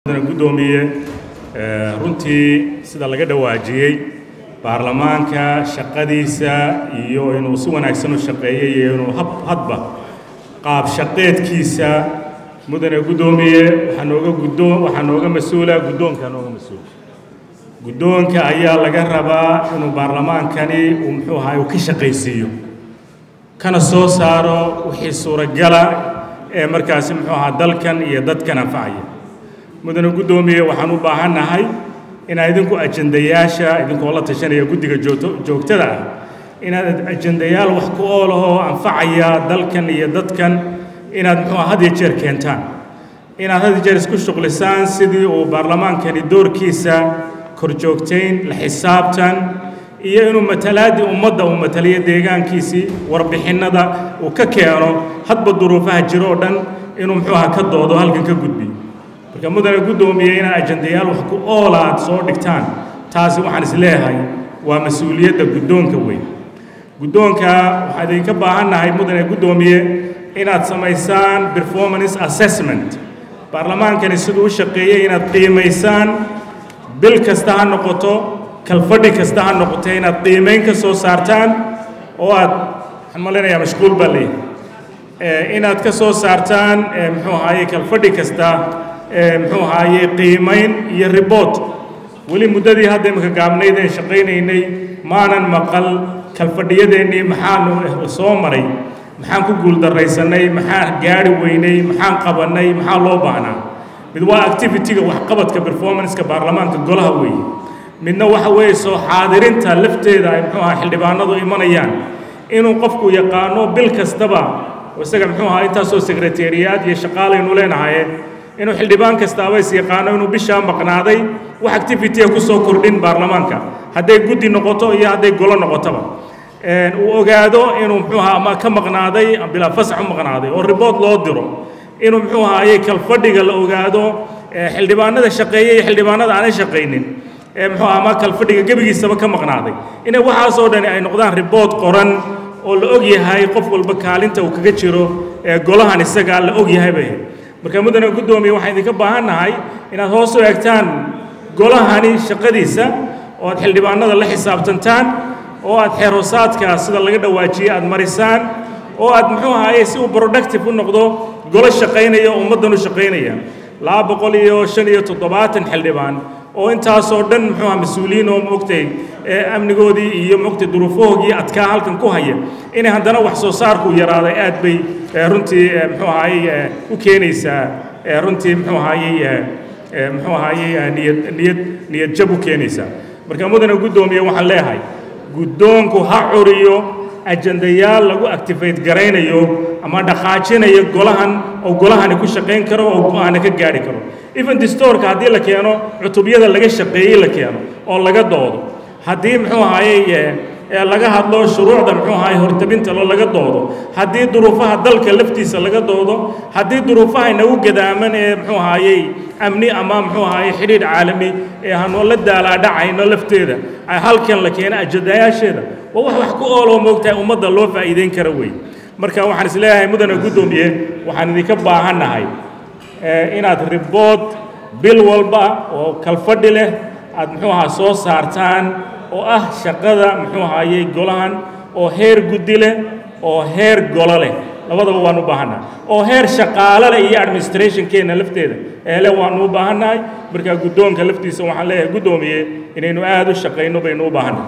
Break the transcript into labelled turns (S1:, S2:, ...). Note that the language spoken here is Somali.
S1: gudoomiye runtii sida laga dhawaajiyay baarlamaanka shaqadiisa iyo inuu si wanaagsan u shaqeeyay iyo inuu hadba qaab shaqeedkiisa mudane gudoomiye waxaa nooga mas'uula gudoonka ayaa laga rabaa inuu baarlamaankani uu ka shaqaysiiyo kana soo saaro wixii suuragala ee markaasi dalkan iyo dadkan anfacaya mudane gudoomiye waxaan u baahanahay inaad idinku ajendayaasha idinkoo la tashanaya guddiga joogtada ah inaad ajendayaal wax ku oolaho anfacaya dalkan iyo dadkan inaad had iyo jeer keentaan inaad had iyo jeer isku shuqlisaan sidii uu baarlamaankani doorkiisa korjoogtayn la xisaabtan iyo inuu matalaadii ummadda uu mataliyo deegaankiisii warbixinada uu ka keeno hadba duruufaha jiro oo dhan inuu ka doodo halkan ka gudbiyo marka mudane gudoomiye inaad ajendayaal wax ku oolaad soo dhigtaan taasi waxaan is leeyahay waa mas'uuliyadda guddoonka weyn guddoonka waxaan idinka baahannahay mudane gudoomiye inaad samaysaan performance assessment baarlamaankani siduu u shaqeeyey inaad qiimaysaan bil kasta ha noqoto kalfadhi kasta ha noqotee inaad qiimayn ka soo saartaan oo waxaan maleynayaa mashquul baa leeyahay inaad ka soo saartaan kalfadhi kasta qiimayn iyo report weli muddadii hadda imika gaabnayd ee shaqaynaynay maanan maqal kalfadhiyadeennii maxaanu soo maray maxaan ku guuldarraysanay maxaan gaari weynay maxaan qabannay maxaa loo baahnaa mid waa activity-ga waxqabadka performance-ka baarlamaanka golaha weeye midna waxa weeye soo xaadirinta lafteeda ay xildhibaanadu imanayaan inuu qofku yaqaano bil kastaba isaga intaasoo sekretariyaad iyo shaqaalaynu leenahay inuu xildhibaan kastaaba is yaqaano inuu bishaa maqnaaday wax activity ku soo kordhin baarlamaanka hadday guddi noqoto iyo hadday golo noqotaba uu ogaado inuu ama ka maqnaaday bilaa fasax u maqnaaday oo report loo diro inuu kalfadhiga la ogaado xildhibaanada shaqeeyay iyo xildhibaanada aanay shaqaynin ama kalfadhiga gebigiisaba ka maqnaaday inay waxaasoo dhani ay noqdaan report qoran oo la og yahay qof walba kaalinta uu kaga jiro golahan isaga la og yahay bay marka mudane gudoomiye waxaan idinka baahannahay inaad hoos u eegtaan golahani shaqadiisa oo aad xildhibaanada la xisaabtantaan oo aad xeeroosaadka sida laga dhawaajiyay aad marisaan oo aad si uu productive u noqdo golo shaqaynaya ummaddan u shaqaynaya 257 xildhibaan oo intaasoo dhan mas-uuliyiin oo moogtay amnigoodii iyo moogtay duruufahoogii adkaa halkan ku haya inay haddana wax soo saarku yaraaday aad bay runtii u keenaysaa runtii niyad jab u keenaysaa marka mudane gudoomiye waxaan leeyahay guddoonku ha curiyo ajendayaal lagu activate garaynayo ama dhaqaajinayo golahan oo golahani ku shaqayn karo oo go'aana ka gaari karo even distorka haddii la keeno cutubyada laga shaqeeyey la keeno oo laga doodo haddii laga hadlo shuruucda hortabinta laga doodo haddii duruufaha dalka laftiisa laga doodo haddii duruufaha inagu gadaaman ee amni ama xidhiidh caalami ee hanoo la daalaadhacayno lafteeda ay halkan la keeno ajendayaasheeda waa wax ku ooloo moogtahay ummadda loo faa'iideyn kara wey marka waxaan is leeyahay mudane gudoomiye waxaan idinka baahannahay inaad report bil walba oo kalfadhi leh aad soo saartaan oo shaqada golahan oo heer guddi leh oo heer golo leh labadaba waan u baahannahay oo heer shaqaale leh iyo administrationkeena lafteeda leh waan u baahannahay marka guddoonka laftiisa waxaan leeyahay gudoomiye inaynu aad u shaqayno baynu u baahannahay